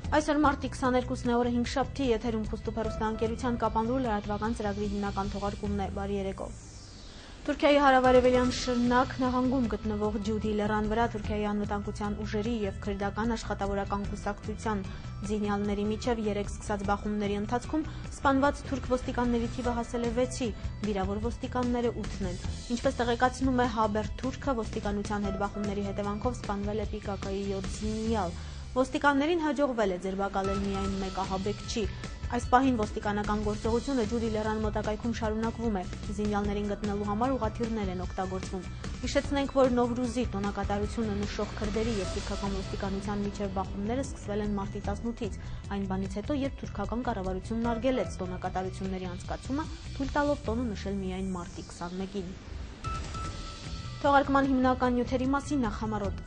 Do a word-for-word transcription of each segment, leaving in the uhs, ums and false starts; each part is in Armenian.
Այսօր մարտի քսաներկուսն է օրը հինգշաբթի, եթերում Խոստուփ հեռուստաընկերության կապանրու լրատվական ծրագրի հիմնական թողարկումն է։ Բարի երեկո։ Թուրքիայի հարավարևելյան Շիրնակ նահանգում գտնվող Ջուդի լեռան վրա Թուրքիայի անվտանգության ուժերի եւ քրդական աշխատավորական կուսակցության զինյալների միջև երեք սկսած բախումների ընթացքում սպանված թուրք ոստիկանների թիվը հասել է վեցի, վիրավոր ոստիկանները ութն են։ Ինչպես տեղեկացնում է Հաբեր Թուրքը, ոստիկանության հետ բախումների հետևանքով սպանվել է Պի Կե Կեի յոթ զինյալ։ Ոստիկաններին հաջողվել է ձերբակալել միայն մեկ ահաբեկչի։ Այս պահին ոստիկանական գործողությունը Ջուդի լեռան մոտակայքում շարունակվում է։ Զինյալներին գտնելու համար ուղղաթիռներ են օգտագործվում։ Հիշեցնենք, որ Նովրուզի տոնակատարությունը նշող քրդերի եւ թուրքական ոստիկանության միջև բախումները սկսվել են մարտի տասնութից, այն բանից հետո, երբ թուրքական կառավարությունն արգելեց տոնակատարությունների անցկացումը, թույլ տալով տոնը նշել միայն մարտի քսանմեկին։ Թողարկման հիմնական նյութերի մասին նախ համառոտ։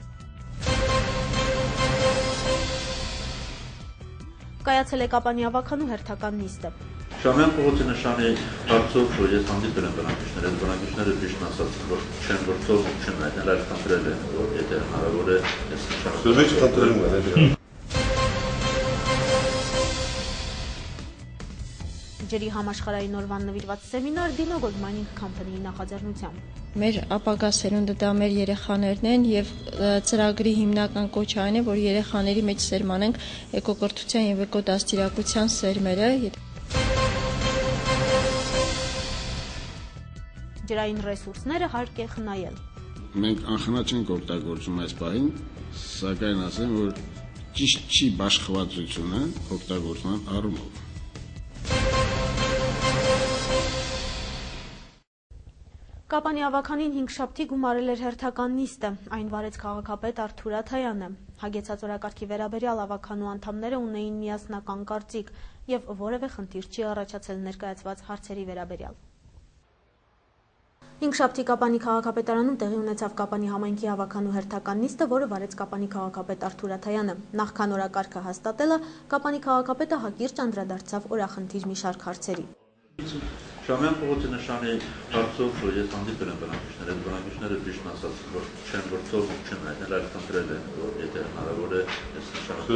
Կայացել է Կապանի ավագանու հերթական նիստը։ Շամյան փողոցի նշանի հարցով ես հանդիպել եմ բնակիչները, այդ բնակիչները ճիշտն ասած որ չեն գործով չեն այդել, այլ խնդրել են, որ եթե հնարավոր է այս նշանը։ Ջրի համաշխարհային օրվան նվիրված սեմինար Dino Gold Company-ի նախաձեռնությամբ։ Մեր ապագա սերունդը դա մեր երեխաներն են եւ ծրագրի հիմնական կոչը այն է, որ երեխաների մեջ սերմանենք էկոկրթության եւ էկոդաստիարակության սերմերը։ Ջրային ռեսուրսները հարկ է խնայել։ Մենք անխնա չենք օգտագործում այս պահին, սակայն ասեմ, որ ճիշտ չի բաշխվածությունը օգտագործման առումով։ Կապանի ավագանին հինգշաբթի գումարել էր հերթական նիստը, այն վարեց քաղաքապետ Արթուր Աթայանը։ Հագեցած օրակարգի վերաբերյալ ավագանու անդամները ունեին միասնական կարծիք եւ որևէ խնդիր չի առաջացել ներկայացված հարցերի վերաբերյալ։ Հինգշաբթի Կապանի քաղաքապետարանում տեղի ունեցավ Կապանի համայնքի ավագանու հերթական նիստը, որը վարեց Կապանի քաղաքապետ Արթուր Աթայանը։ Նախքան օրակարգը հաստատելը Կապանի քաղաքապետը հակիրճ անդրադարձավ օրախնդիր մի շարք հարցերի։ Շամյան փողոցի նշանի հարցով ես հանդիպել եմ բնակիչները, այդ բնակիչները ճիշտն ասած որ չեն գործով չեն այդել, այլ խնդրել են, որ եթե հնարավոր է այս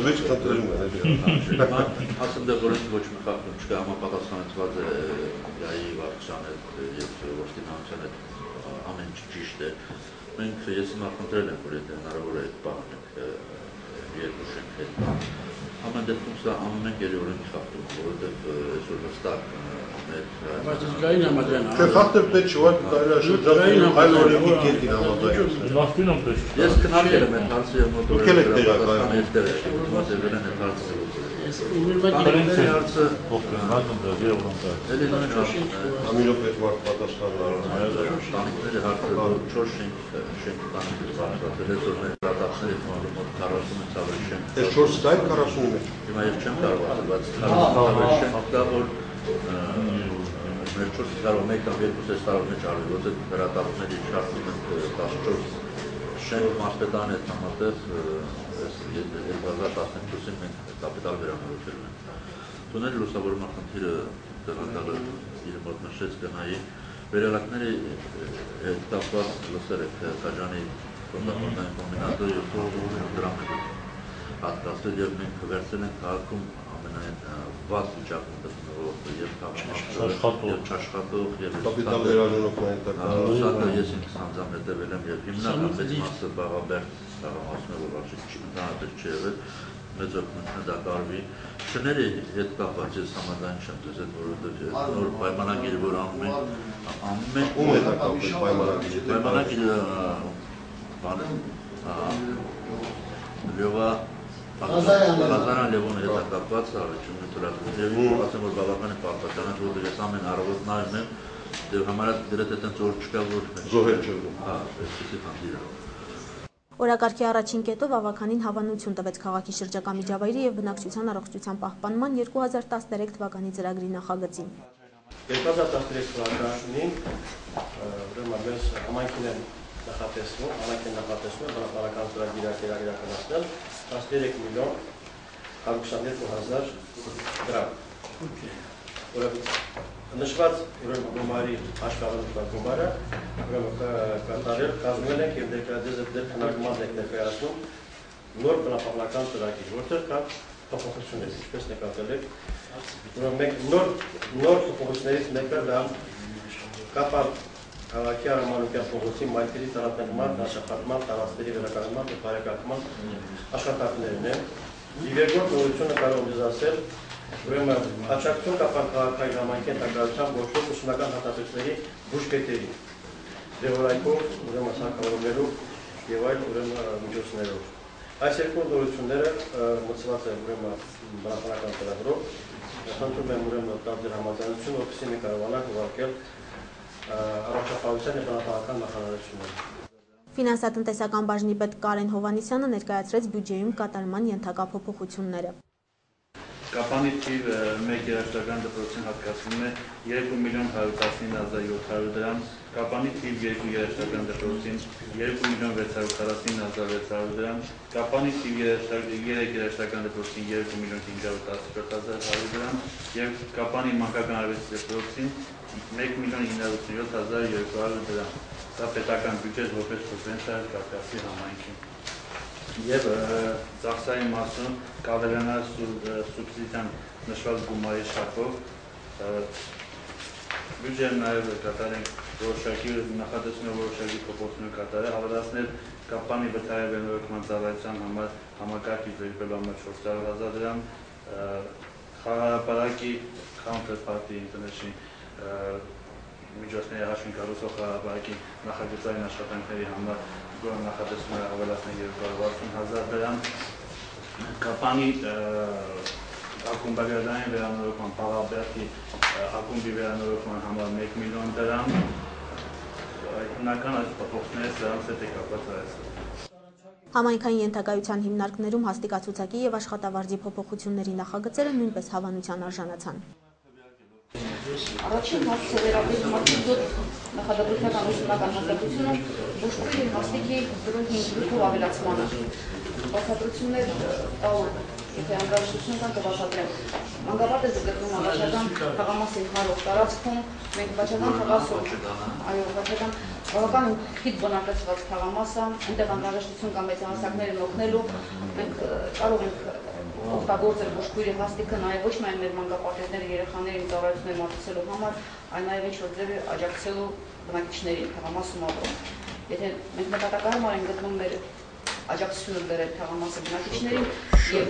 նշանը։ Ասում եմ, որ ոչ մի խախտում չկա, համապատասխանեցված է ՀԱ-ի վարչության հետ եւ ոստիկանության հետ ամեն ինչ ճիշտ է։ Մենք ես հիմա խնդրել եմ, որ եթե հնարավոր է այդ բանը երկու շենք հետ։ Ամեն դեպքում սա ամեն գերորեն խախտում, որովհետեւ այսօր վստահ Գային համաձայն։ Թե խախտել պետք չէ, որ տարաշրջանում այլ օրենքի կետին համաձայն։ Ես քննարկել եմ այդ հարցը եւ մոտորել եմ տեղական այստեղ մոտեցել են այդ հարցը։ Այս հարցը փոխանցում է Եվրոպա։ Էլի նույն Ամիրոպետ վարդ պատասխաններ։ Տանիքների հարցը չորս շենք շենք տանիքից բացատրել է որ մեր դատախների ֆոնդը մոտ քառասուն ցավը շենք։ Այս չորս տայք քառասունի մեջ։ Հիմա ես չեմ կարող ասել, բայց քառասուն շենք դա որ մեր չորս կարող մեկ կամ երկու տեսարով մեջ արվի, ոչ այդ վերատառումների շարքում են տասնչորս շենք մարզպետանի հետ համատեղ երկու հազար տասնչորսին մենք կապիտալ վերանորոգել ենք։ Տունել լուսավորման խնդիրը տեղակալը իր մոտ նշեց գնայի վերելակների հետ կապված լսել եք Կաջանի կոնդամորդային կոմբինատը և դրամ է հատկացել և մենք վերցել ենք քաղաքում ամենայն վատ վիճակում գտնվող և քաղաքապետը և չաշխատող և կապիտալ վերանորոգման տակը ես ինքս անձամբ հետևել եմ և հիմնական մեծ մասը Բաղաբերդ ասում է, որ ընդհանրապես չի եղել, մեծ օգնությունը դա կարվի։ Շների հետ կապված ես համաձայն չեմ ձեզ հետ, որովհետև նոր պայմանագիրը, որ անում ենք, ամեն ում հետ է կապված պայմանագիրը։ Պայմանագիրը Լևա Լազարյան Լևոնի հետ է կապված առաջինը թրակում և ասեմ, որ բավական է պարտականած, որտեղ ես ամեն առավոտ նայում եմ և համարյա դրետ այդենց օր չկա, որ զոհեր չեղում։ Հա, այսպիսի խնդիր է։ Օրակարգի առաջին կետով ավագանին հավանություն տվեց քաղաքի շրջակա միջավայրի և բնակչության առողջության պահպանման երկու հազար տասներեք թվականի ծրագրի նախագծին։ երկու հազար տասներեք թվականին ուրեմն մեզ համայնքին են նախատեսվում, համայնքին նախատեսվում է բնապահպանական ծրագիր իրականացնել տասներեք միլիոն հարյուր քսաներկու հազար դրամ։ Նշված գումարի աշխարհական գումարը կատարել կազմել ենք և ներկայացել դեր քննարկման եք ներկայացնում նոր բնապահպանական ծրագիր, որտեղ կա փոփոխություններ, ինչպես նկատել եք, ուրեմն մեկ նոր նոր փոփոխություններից մեկը դա կապա քաղաքի Արամանուկյան փողոցի մայթերի տարածման, աշխատման, տարածքների վերականգնման եւ բարեկարգման աշխատանքներն են։ Եվ երկրորդ նորությունը կարող եմ ասել, ուրեմն աջակցություն կապան քաղաքային համայնքի ընտանեկան գործող ուսումնական հաստատությունների բուժկետերի ձևորայքով, ուրեմն սարքավորումներով եւ այլ ուրեմն միջոցներով։ Այս երկու նորությունները մտցված են ուրեմն բնականական ծրագրով։ Խնդրում եմ ուրեմն տալ ձեր համաձայնություն, որպեսզի մենք կարողանանք ուղարկել առողջապահության եւ բնականական նախարարությունները։ Ֆինանսատնտեսական բաժնի պետ Կարեն Հովհաննիսյանը ներկայացրեց բյուջեում կատարման ենթակա փոփոխությունները։ Կապանի թիվ մեկ երաժշտական դպրոցին հատկացվում է երկու միլիոն հարյուր տասնինը հազար յոթ հարյուր դրամ, Կապանի թիվ երկու երաժշտական դպրոցին երկու միլիոն վեց հարյուր քառասին հազար վեց հարյուր դրամ, Կապանի թիվ երեք երաժշտական դպրոցին երկու միլիոն հինգ հարյուր տասնչորս հազար հարյուր դրամ եւ Կապանի մանկական արվեստի դպրոցին մեկ միլիոն հինգ հարյուր ութսունյոթ հազար երկու հարյուր դրամ։ Դա պետական բյուջետ որպես սուբվենցիա Կապկասի համայնքին։ Եվ ծախսային մասում կավելանա սուբսիդիան նշված գումարի շարքով բյուջեն նաև կատարենք որոշակի նախատեսումով որոշակի փոփոխություն կատարել, ավելացնել Կապանի վթարի վերանորոգման ծառայության համար համակարգիչ վերաբերելու համար չորս հարյուր հազար դրամ, Խաղահրապարակի Counterparty International միջոցների հաշվին կառուցող Խաղահրապարակի նախագծային աշխատանքների համար նախատեսում է ավելացնել երկու հարյուր վաթսուն հազար դրամ, Կապանի ակումբագրադային վերանորոգման Պաղաբերդի ակումբի վերանորոգման համար մեկ միլիոն դրամ, հիմնական այս փոփոխությունները սրանց հետ է կապված այս։ Համայնքային ենթակայության հիմնարկներում հաստիկացուցակի եւ աշխատավարձի փոփոխությունների նախագծերը նույնպես հավանության արժանացան։ Առաջին հարցը վերաբերում է նախադասության ուսումնական հաստատությունը բուժքույրի հաստիքի հինգ գրքով ավելացմանը։ Բացատրություններ տալ, եթե անհրաժեշտություն կան կբացատրեմ։ Մանկապարտեզը գտնվում է Վաչական թաղամասի հարող տարածքում, մենք Վաչական թաղասում, այո, Վաչական բավական խիտ բնակեցված թաղամասը, այնտեղ անհրաժեշտություն կա մեծահասակներին օգնելու, մենք կարող ենք օգտագործել բուժքույրի հաստիքը նաև ոչ միայն մեր մանկապարտեզների երեխաներին ծառայություններ մատուցելու համար, այլ նաև ինչ-որ ձևի աջակցելու բնակիչներին թաղամասում ապրող։ Եթե մենք նպատակահարմար ենք գտնում մեր աջակցությունը բերել թաղամասի բնակիչներին եւ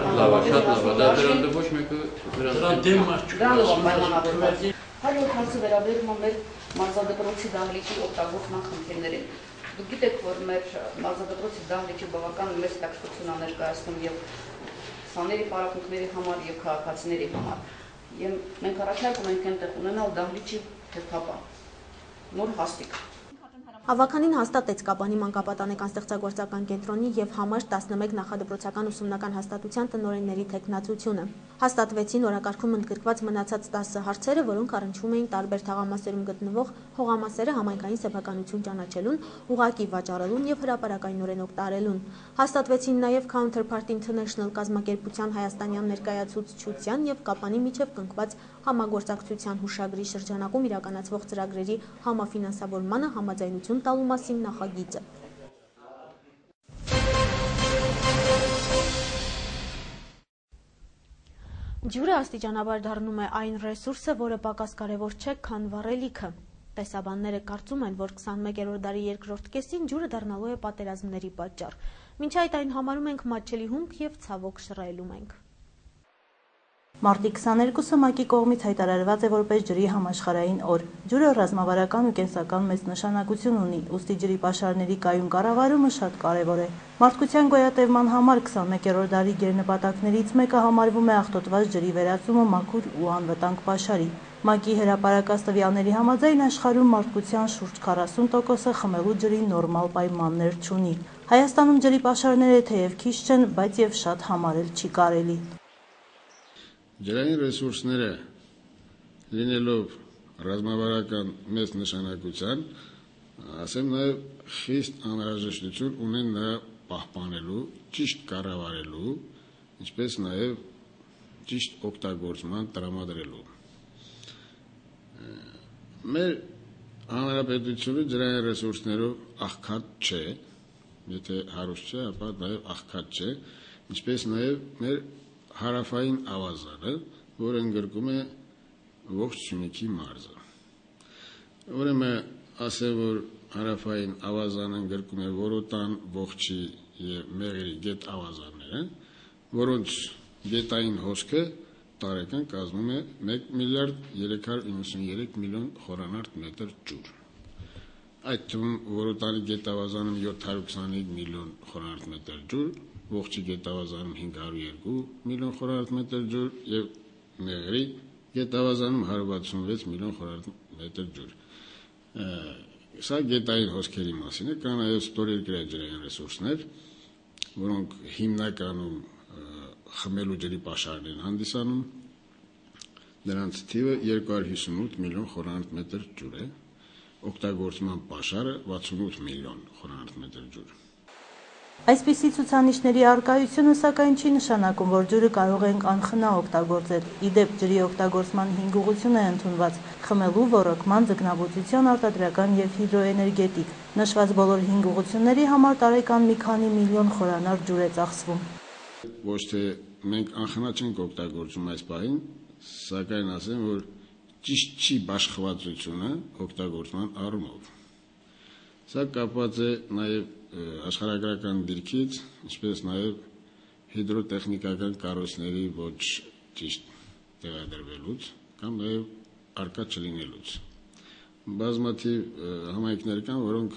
Հայոց հարցը վերաբերում է մեր մարզադպրոցի դահլիճի օգտագործման խնդիրներին։ Դուք գիտեք, որ մեր մարզադպրոցի դահլիճը բավական մեծ տաքսություն է ներկայացնում եւ սաների պարապմունքների համար եւ քաղաքացիների համար։ Եվ մենք առաջարկում ենք այնտեղ ունենալ դահլիճի հերթապահ, նոր հաստիկ։ Հավաքանին հաստատեց Կապանի մանկապատանեկան ստեղծագործական կենտրոնի եւ համարժ տասնմեկ նախադպրոցական ուսումնական հաստատության տնօրենների թեկնածությունը։ Հաստատվեցին օրակարգում ընդգրկված մնացած տասը հարցերը, որոնք առնչվում էին տարբեր թաղամասերում գտնվող հողամասերը համայնքային սեփականություն ճանաչելուն, ուղղակի վաճառելուն եւ հրապարակայնորեն օգտարելուն։ Հաստատվեցին նաեւ Counterparty International կազմակերպության հայաստանյան ներկայացուցչության եւ Կապանի միջև կնքված համագործակցության հուշագրի շրջանակում իրականացվող ծրագրերի համաֆինանսավորմանը համաձայնություն տալու մասին նախագիծը։ Ջուրը աստիճանաբար դառնում է այն ռեսուրսը, որը պակաս կարևոր չէ, քան վառելիքը։ Տեսաբանները կարծում են, որ քսանմեկերորդ դարի երկրորդ կեսին ջուրը դառնալու է պատերազմների պատճառ։ Մինչ այդ այն համարում ենք մատչելի հումք եւ ցավոք շռայլում ենք։ Մարտի քսաներկուսը ՄԱԿ-ի կողմից հայտարարված է որպես ջրի համաշխարհային օր։ Ջուրը ռազմավարական ու կենսական մեծ նշանակություն ունի, ուստի ջրի պաշարների կայուն կառավարումը շատ կարևոր է։ Մարդկության գոյատևման համար քսանմեկերորդ դարի գերնպատակներից մեկը համարվում է աղտոտված ջրի վերածումը մաքուր ու անվտանգ պաշարի։ ՄԱԿ-ի հրապարակած տվյալների համաձայն աշխարհում մարդկության շուրջ քառասուն տոկոսը խմելու ջրի նորմալ պայմաններ չունի։ Հայաստանում ջրի պաշարները թեև քիչ չեն, բայց եւ շատ համարել չի կարելի։ Ջրային ռեսուրսները լինելով ռազմավարական մեծ նշանակության, ասեմ նաև խիստ անհրաժեշտություն ունեն նրա պահպանելու, ճիշտ կառավարելու, ինչպես նաև ճիշտ օգտագործման տրամադրելու։ Մեր հանրապետությունը ջրային ռեսուրսներով աղքատ չէ, եթե հարուստ չէ, ապա նաև աղքատ չէ, ինչպես նաև մեր հարավային ավազանը, որը ընդգրկում է ողջ Սյունիքի մարզը։ Ուրեմն ասել, որ հարավային ավազանը ընդգրկում է Որոտան, Ողջի եւ Մեղրի գետ ավազանները, որոնց գետային հոսքը տարեկան կազմում է մեկ միլիարդ երեք հարյուր իննսուններեք միլիոն խորանարդ մետր ջուր։ Այդ թվում Որոտանի գետավազանում յոթ հարյուր քսանհինգ միլիոն խորանարդ մետր ջուր, Ողջի գետավազանում հինգ հարյուր երկու միլիոն խորանարդ մետր ջուր եւ Մեղրի գետավազանում հարյուր վաթսունվեց միլիոն խորանարդ մետր ջուր։ Սա գետային հոսքերի մասին է, կան այլ ստորերկրյա ջրային ռեսուրսներ, որոնք հիմնականում խմելու ջրի պաշարն են հանդիսանում, նրանց թիվը երկու հարյուր հիսունութ միլիոն խորանարդ մետր ջուր է, օգտագործման պաշարը վաթսունութ միլիոն խորանարդ մետր ջուր։ Այսպիսի ցուցանիշների առկայությունը սակայն չի նշանակում, որ ջուրը կարող ենք անխնա օգտագործել։ Իդեպ ջրի օգտագործման հինգ ուղղություն է ընդունված՝ խմելու, ոռոգման, ձկնաբուծության, արտադրական եւ հիդրոէներգետիկ։ Նշված բոլոր հինգ ուղղությունների համար տարեկան մի քանի միլիոն խորանարդ ջուր է ծախսվում։ Ոչ թե մենք անխնա չենք օգտագործում այս պահին, սակայն ասեմ, որ ճիշտ չի բաշխվածությունը օգտագործման առումով։ Սա կապված է նաեւ աշխարհագրական դիրքից, ինչպես նաեւ հիդրոտեխնիկական կառույցների ոչ ճիշտ տեղադրվելուց կամ նաեւ արկա չլինելուց։ Բազմաթիվ համայնքներ կան, որոնք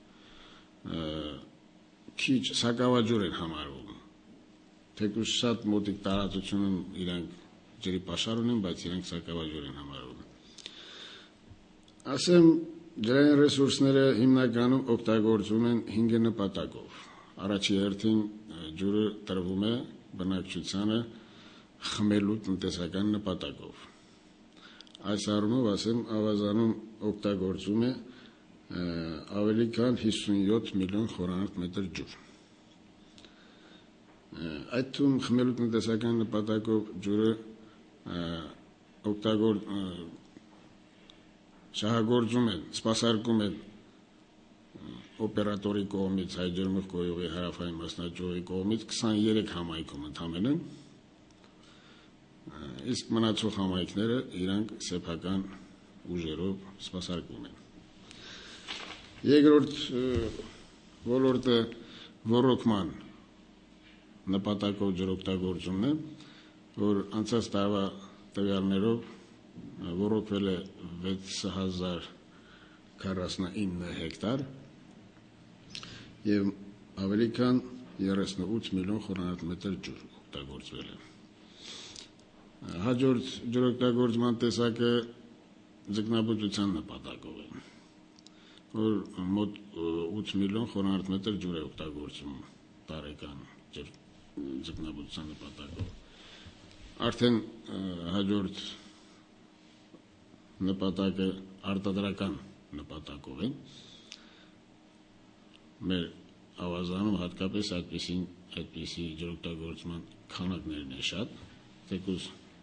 քիչ սակավաջուր են համարվում։ Թեկուզ շատ մոտիկ տարածությունում իրանք ջրի պաշար ունեն, բայց իրանք սակավաջուր են համարվում։ Ասեմ, ջրային ռեսուրսները հիմնականում օգտագործվում են հինգ նպատակով։ Առաջի հերթին ջուրը տրվում է բնակչությանը խմելու տնտեսական նպատակով։ Այս առումով ասեմ, ավազանում օգտագործում է ավելի քան հիսունյոթ միլիոն խորանարդ մետր ջուր։ Այդ թվում խմելու տնտեսական նպատակով ջուրը օգտագոր շահագործում են, սպասարկում են օպերատորի կողմից, հայ ջերմով գոյողի հարավային մասնաճյուղի կողմից քսաներեք համայնքում ընդամենը, իսկ մնացող համայնքները իրանք սեփական ուժերով սպասարկում են։ Երկրորդ ոլորտը ոռոգման նպատակով ջրօգտագործումն է, որ անցած տարվա տվյալներով ոռոգվել է վեց հազար քառասնինը հեկտար եւ ավելի քան երեսնութ միլիոն խորանարդ մետր ջուր օգտագործվել է։ Հաջորդ ջրօգտագործման տեսակը ձկնաբուծության նպատակով է, որ մոտ ութ միլիոն խորանարդ մետր ջուր է օգտագործում տարեկան ձկնաբուծության նպատակով։ Արդեն հաջորդ նպատակը արտադրական նպատակով է։ Մեր ավազանում հատկապես այդպիսի այդպիսի ջրօգտագործման քանակներն են շատ, թեկուզ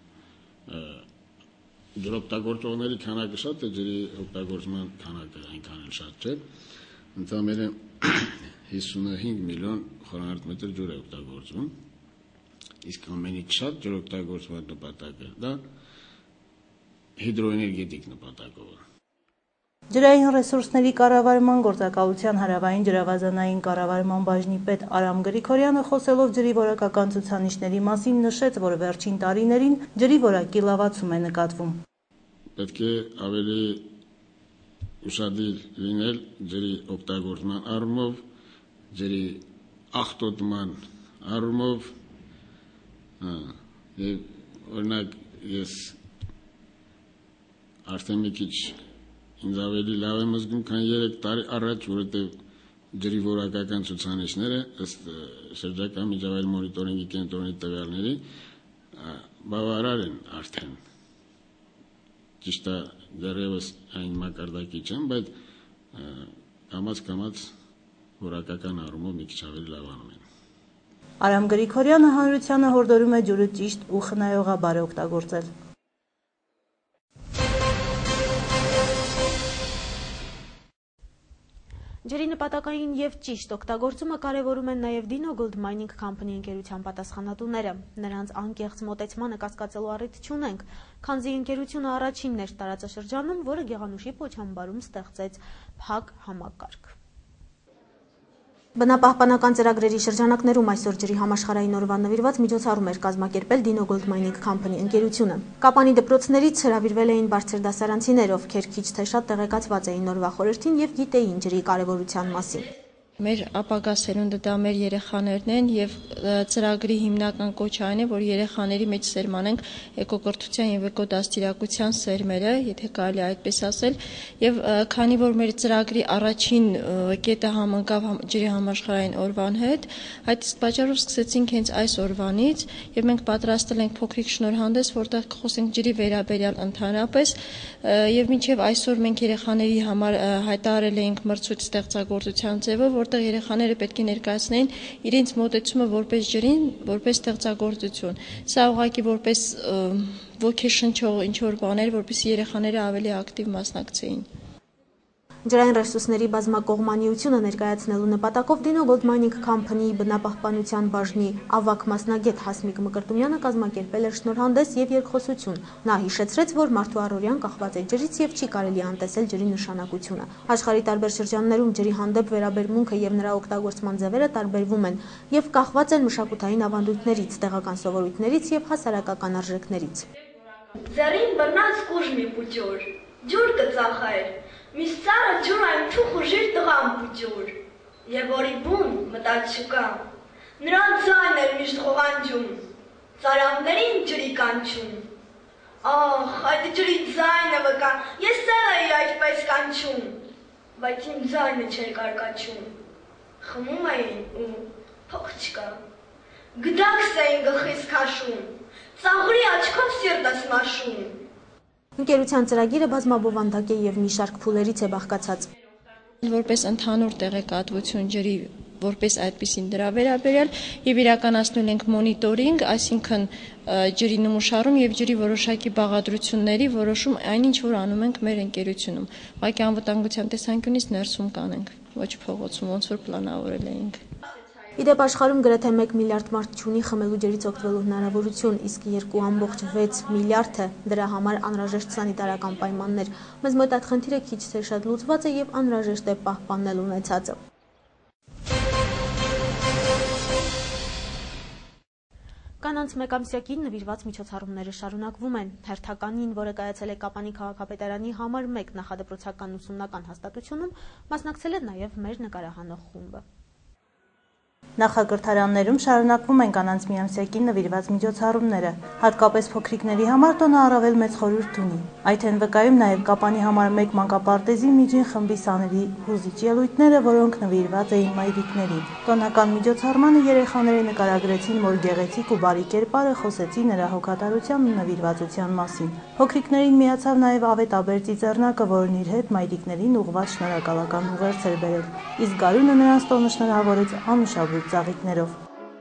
ջրօգտագործողների քանակը շատ է, ջրի օգտագործման քանակը այնքան էլ շատ չէ։ Ընդամենը հիսունհինգ միլիոն խորանարդ մետր ջուր է օգտագործվում, իսկ ամենից շատ ջրօգտագործման նպատակը դա հիդրոէներգետիկ նպատակով է։ Ջրային ռեսուրսների կառավարման գործակալության հարավային ջրավազանային կառավարման բաժնի պետ Արամ Գրիգորյանը խոսելով ջրի որակական ցուցանիշների մասին նշեց, որ վերջին տարիներին ջրի որակի լավացում է նկատվում։ Պետք է ավելի ուշադիր լինել ջրի օգտագործման առումով, ջրի աղտոտման առումով, եւ օրինակ ես արդեն մի քիչ ինձ ավելի լավ եմ զգում, քան երեք տարի առաջ, որովհետեւ ջրի որակական ցուցանիշները ըստ շրջակա միջավայր մոնիտորինգի կենտրոնի տվյալների բավարար են արդեն։ Ճիշտ է, դեռևս այն մակարդակի չեն, բայց կամաց-կամաց որակական առումով մի քիչ ավելի լավանում են։ Արամ Գրիգորյանը հանրությանը հորդորում է ջուրը ճիշտ ու խնայողաբար օգտագործել։ Ջրի նպատակային և ճիշտ օգտագործումը կարևորում են նաև Dino Gold Mining Company ընկերության պատասխանատուները։ Նրանց անկեղծ մոտեցմանը կասկածելու առիթ չունենք, քանզի ընկերությունը առաջինն էր տարածաշրջանում, որը Գեղանուշի պոչամբարում ստեղծեց փակ համակարգ։ Բնապահպանական ծրագրերի շրջանակներում այսօր ջրի համաշխարհային օրվան նվիրված միջոցառում էր կազմակերպել Dino Gold Mining Company ընկերությունը։ Կապանի դպրոցներից հրավիրվել էին բարձր դասարանցիներ, ովքեր քիչ թե շատ տեղեկացված էին օրվա խորհրդին և գիտեին ջրի կարևորության մասին։ Մեր ապագա սերունդը դա մեր երեխաներն են եւ ծրագրի հիմնական կոչը այն է, որ երեխաների մեջ սերմանենք էկոկրթության եւ էկոդաստիարակության սերմերը, եթե կարելի այդպես ասել, եւ քանի որ մեր ծրագրի առաջին կետը համընկավ ջրի համաշխարհային օրվան հետ, այդ պատճառով սկսեցինք հենց այս օրվանից եւ մենք պատրաստել ենք փոքրիկ շնորհանդես, որտեղ կխոսենք ջրի վերաբերյալ ընդհանրապես եւ մինչեւ այսօր մենք երեխաների համար հայտարարել էինք մրցույթ ստեղծագործության ձևով, որտեղ երեխաները պետք է ներկայացնեին իրենց մոտեցումը որպես ջրին, որպես ստեղծագործություն։ Սա ուղղակի որպես ոգեշնչող ինչ-որ բաներ, որպեսզի երեխաները ավելի ակտիվ մասնակցեին։ Ջրային ռեսուրսների բազմակողմանիությունը ներկայացնելու նպատակով Dino Gold Mining Company-ի բնապահպանության բաժնի ավագ մասնագետ Հասմիկ Մկրտումյանը կազմակերպել էր շնորհանդես եւ երկխոսություն։ Նա հիշեցրեց, որ մարդու առօրյան կախված է ջրից եւ չի կարելի անտեսել ջրի նշանակությունը։ Աշխարհի տարբեր շրջաններում ջրի հանդեպ վերաբերմունքը եւ նրա օգտագործման ձևերը տարբերվում են եւ կախված են մշակութային ավանդույթներից, տեղական սովորույթներից եւ հասարակական արժեքներից։ Ձեռին բռնած կուժմի պուճուր, ջուր կծախայր, միս ծառը ջուր այն թուխ ու ժիր տղամ պուճուր, և որի բուն մտած չկա, նրան ձայն էր միշտ խողանջում, ծարավներին ջրի կանչում, ահ, այդ ջրի ձայնը վկա, ես սեղ էի այդպես կանչում, բայց իմ ձայնը չեր կարկաչում, խմում էին ու փող չկա, գդակս էին գլխիս քաշում, ծաղրի աչքով սիրտս մաշում։ Ընկերության ծրագիրը բազմաբովանդակ է եւ մի շարք փուլերից է բաղկացած։ Որպես ընդհանուր տեղեկատվություն ջրի որպես այդպիսին դրա վերաբերյալ եւ իրականացնել ենք մոնիտորինգ, այսինքն ջրի նմուշարում եւ ջրի որոշակի բաղադրությունների որոշում այնինչ որ անում ենք մեր ընկերությունում։ Ուղղակի անվտանգության տեսանկյունից ներսում կանենք, ոչ փողոցում, ոնց որ պլանավորել էինք։ Իդեպ աշխարհում գրեթե մեկ միլիարդ մարդ չունի խմելու ջրից օգտվելու հնարավորություն, իսկ երկու ամբողջ վեց միլիարդը դրա համար անհրաժեշտ սանիտարական պայմաններ։ Մեզ մոտ այդ խնդիրը քիչ թե շատ լուծված է եւ անհրաժեշտ է պահպանել ունեցածը։ Կանանց մեկամսյակին նվիրված միջոցառումները շարունակվում են։ Հերթականին, որը կայացել է Կապանի քաղաքապետարանի համար մեկ նախադպրոցական ուսումնական հաստատությունում, մասնակցել է նաև մեր նկարահանող խումբը։ Նախակրթարաններում շարունակվում են կանանց միամսյակին նվիրված միջոցառումները, հատկապես փոքրիկների համար տոնը առավել մեծ խորհուրդ ունի։ Այդ են վկայում նաև Կապանի համար մեկ մանկապարտեզի միջին խմբի սաների հուզիչ ելույթները, որոնք նվիրված էին մայրիկներին։ Տոնական միջոցառմանը երեխաները նկարագրեցին մոր գեղեցիկ ու բարի կերպարը, խոսեցին նրա հոգատարության ու նվիրվածության մասին։ Փոքրիկներին միացավ նաև Ավետ Աբերծի ձեռնակը, որն իր հետ մայրիկներին ուղղված շնորհակալական ուղերձ էր բերել, իսկ Գարունը նրանց տոնը շնորհավորեց անուշաբույր ծաղիկներով։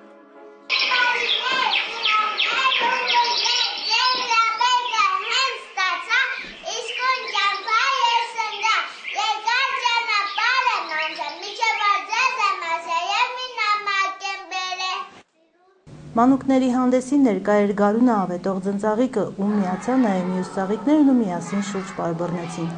Մանուկների հանդեսին ներկա էր Գարունը Ավետող ձնծաղիկը, ում միացան նաև մյուս ծաղիկներն ու միասին շուրջ պարբռնեցին։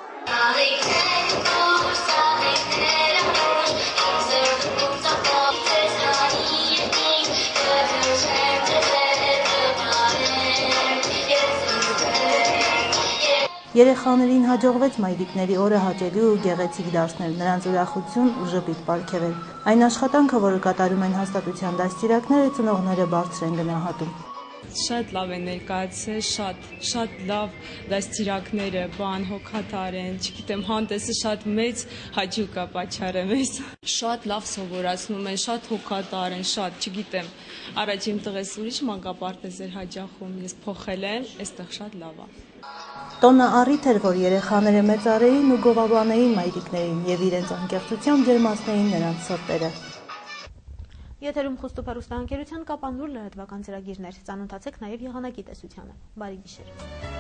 Երեխաներին հաջողվեց մայրիկների օրը հաճելի ու գեղեցիկ դարձնել, նրանց ուրախություն ու ժպիտ պարգևել։ Այն աշխատանքը, որը կատարում են հաստատության դաստիարակները, ծնողները բարձր են գնահատում։ Շատ լավ է ներկայացել, շատ, շատ լավ դաստիարակները, բան հոգատար են, չգիտեմ, հանդեսը շատ մեծ հաճույք է պատճառել մեզ։ Շատ լավ սովորացնում են, շատ հոգատար են, շատ, չգիտեմ, առաջ իմ տղես ուրիշ մանկապարտեզ էր հաճախում, ես փոխել եմ, այստեղ շատ լավ է։ Տոնը առիթ էր, որ երեխաները մեծարեին ու գովաբանեին մայրիկներին եւ իրենց անկեղծությամբ ջերմացնեին նրանց սրտերը։ Եթերում Խոստուփ հեռուստաընկերության Կապանուր լրատվական ծրագիրներ, ծանոթացեք նաև եղանակի տեսությանը։ Բարի գիշեր։